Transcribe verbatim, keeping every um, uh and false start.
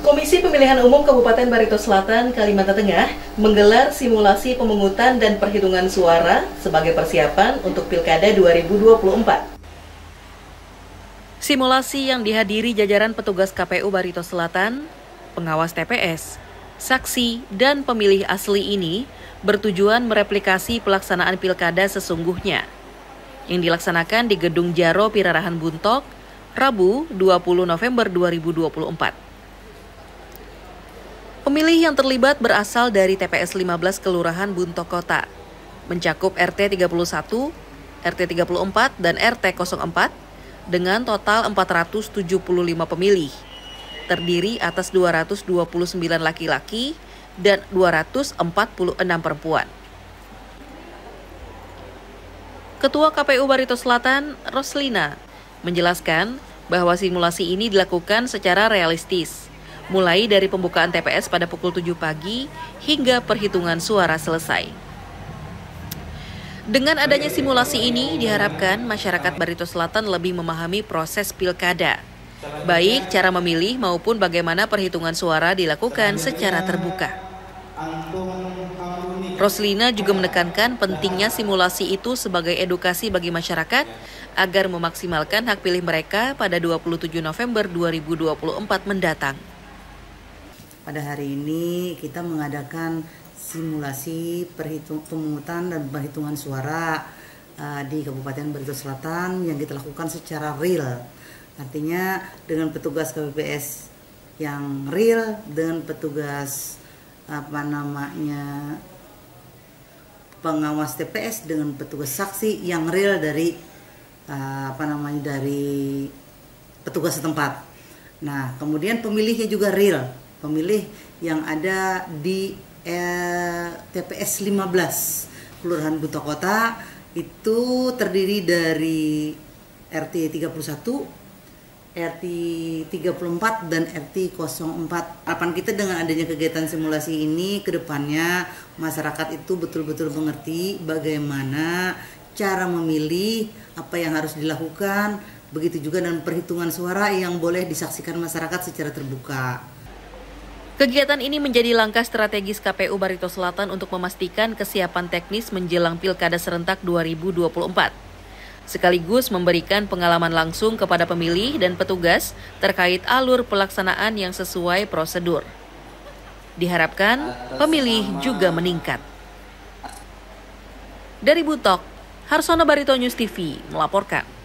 Komisi Pemilihan Umum Kabupaten Barito Selatan, Kalimantan Tengah menggelar simulasi pemungutan dan perhitungan suara sebagai persiapan untuk Pilkada dua ribu dua puluh empat. Simulasi yang dihadiri jajaran petugas K P U Barito Selatan, pengawas T P S, saksi, dan pemilih asli ini bertujuan mereplikasi pelaksanaan Pilkada sesungguhnya yang dilaksanakan di Gedung Jaro Pirarahan Buntok, Rabu dua puluh November dua ribu dua puluh empat. Pemilih yang terlibat berasal dari T P S lima belas Kelurahan Buntok Kota, mencakup R T tiga puluh satu, R T tiga puluh empat, dan R T nol empat, dengan total empat ratus tujuh puluh lima pemilih, terdiri atas dua ratus dua puluh sembilan laki-laki dan dua ratus empat puluh enam perempuan. Ketua K P U Barito Selatan, Roslina, menjelaskan bahwa simulasi ini dilakukan secara realistis, mulai dari pembukaan T P S pada pukul tujuh pagi hingga perhitungan suara selesai. Dengan adanya simulasi ini, diharapkan masyarakat Barito Selatan lebih memahami proses pilkada, baik cara memilih maupun bagaimana perhitungan suara dilakukan secara terbuka. Roslina juga menekankan pentingnya simulasi itu sebagai edukasi bagi masyarakat agar memaksimalkan hak pilih mereka pada dua puluh tujuh November dua ribu dua puluh empat mendatang. Pada hari ini kita mengadakan simulasi perhitung, pemungutan dan perhitungan suara uh, di Kabupaten Barito Selatan yang kita lakukan secara real. Artinya dengan petugas K P P S yang real, dengan petugas apa namanya pengawas T P S, dengan petugas saksi yang real dari uh, apa namanya dari petugas setempat. Nah, kemudian pemilihnya juga real. Pemilih yang ada di eh, T P S lima belas Kelurahan Buntok Kota itu terdiri dari R T tiga puluh satu, R T tiga puluh empat, dan R T nol empat. Harapan kita dengan adanya kegiatan simulasi ini ke depannya masyarakat itu betul-betul mengerti bagaimana cara memilih, apa yang harus dilakukan, begitu juga dengan perhitungan suara yang boleh disaksikan masyarakat secara terbuka. Kegiatan ini menjadi langkah strategis K P U Barito Selatan untuk memastikan kesiapan teknis menjelang Pilkada serentak dua ribu dua puluh empat. Sekaligus memberikan pengalaman langsung kepada pemilih dan petugas terkait alur pelaksanaan yang sesuai prosedur. Diharapkan pemilih juga meningkat. Dari Buntok, Harsono Barito News T V melaporkan.